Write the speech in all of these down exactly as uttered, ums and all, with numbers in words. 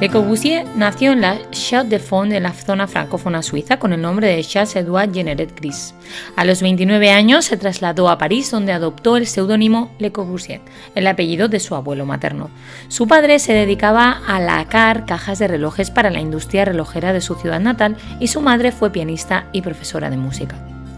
Le Corbusier nació en la Chaux de Fonds, en la zona francófona suiza, con el nombre de Charles-Édouard Jeanneret Gris. A los veintinueve años se trasladó a París, donde adoptó el seudónimo Le Corbusier, el apellido de su abuelo materno. Su padre se dedicaba a lacar cajas de relojes para la industria relojera de su ciudad natal y su madre fue pianista y profesora de música.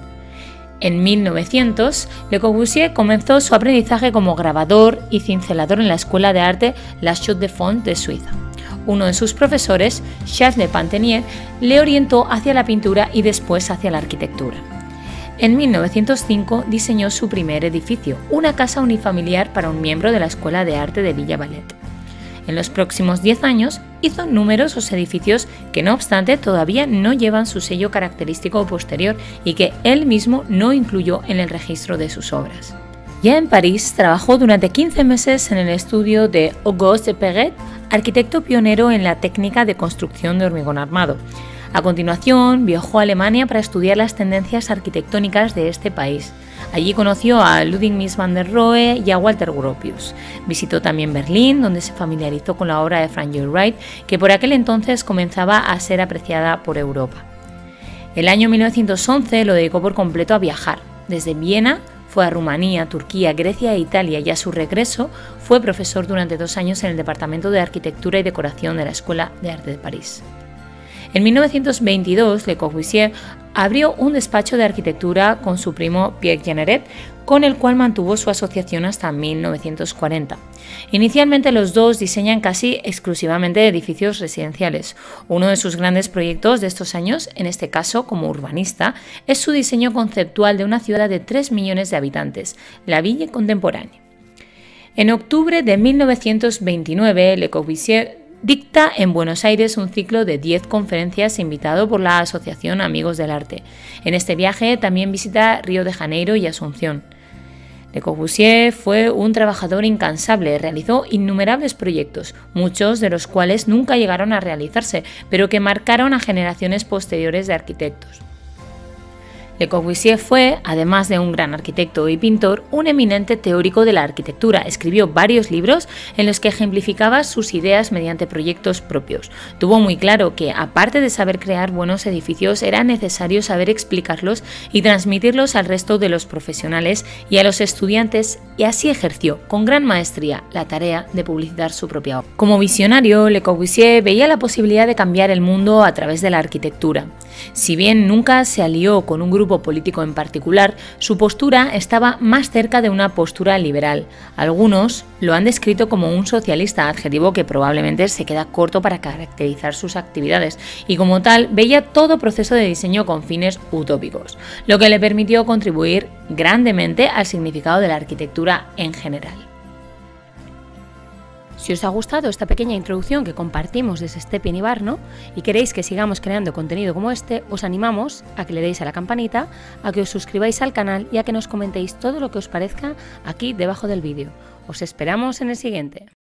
En mil novecientos, Le Corbusier comenzó su aprendizaje como grabador y cincelador en la Escuela de Arte La Chaux de Fonds de Suiza. Uno de sus profesores, Charles Le Pantenier, le orientó hacia la pintura y después hacia la arquitectura. En mil novecientos cinco diseñó su primer edificio, una casa unifamiliar para un miembro de la Escuela de Arte de Villa Valette. En los próximos diez años hizo numerosos edificios que, no obstante, todavía no llevan su sello característico posterior y que él mismo no incluyó en el registro de sus obras. Ya en París, trabajó durante quince meses en el estudio de Auguste Perret, arquitecto pionero en la técnica de construcción de hormigón armado. A continuación, viajó a Alemania para estudiar las tendencias arquitectónicas de este país. Allí conoció a Ludwig Mies van der Rohe y a Walter Gropius. Visitó también Berlín, donde se familiarizó con la obra de Frank Lloyd Wright, que por aquel entonces comenzaba a ser apreciada por Europa. El año mil novecientos once lo dedicó por completo a viajar. Desde Viena fue a Rumanía, Turquía, Grecia e Italia y a su regreso fue profesor durante dos años en el Departamento de Arquitectura y Decoración de la Escuela de Arte de París. En mil novecientos veintidós, Le Corbusier abrió un despacho de arquitectura con su primo Pierre Jeanneret, con el cual mantuvo su asociación hasta mil novecientos cuarenta. Inicialmente los dos diseñan casi exclusivamente edificios residenciales. Uno de sus grandes proyectos de estos años, en este caso como urbanista, es su diseño conceptual de una ciudad de tres millones de habitantes, la Ville Contemporaine. En octubre de mil novecientos veintinueve, Le Corbusier dicta en Buenos Aires un ciclo de diez conferencias invitado por la Asociación Amigos del Arte. En este viaje también visita Río de Janeiro y Asunción. Le Corbusier fue un trabajador incansable, realizó innumerables proyectos, muchos de los cuales nunca llegaron a realizarse, pero que marcaron a generaciones posteriores de arquitectos. Le Corbusier fue, además de un gran arquitecto y pintor, un eminente teórico de la arquitectura. Escribió varios libros en los que ejemplificaba sus ideas mediante proyectos propios. Tuvo muy claro que, aparte de saber crear buenos edificios, era necesario saber explicarlos y transmitirlos al resto de los profesionales y a los estudiantes, y así ejerció con gran maestría la tarea de publicitar su propia obra. Como visionario, Le Corbusier veía la posibilidad de cambiar el mundo a través de la arquitectura. Si bien nunca se alió con un grupo político en particular, su postura estaba más cerca de una postura liberal. Algunos lo han descrito como un socialista, adjetivo que probablemente se queda corto para caracterizar sus actividades, y como tal veía todo proceso de diseño con fines utópicos, lo que le permitió contribuir grandemente al significado de la arquitectura en general. Si os ha gustado esta pequeña introducción que compartimos desde Stepien y Barno y queréis que sigamos creando contenido como este, os animamos a que le deis a la campanita, a que os suscribáis al canal y a que nos comentéis todo lo que os parezca aquí debajo del vídeo. Os esperamos en el siguiente.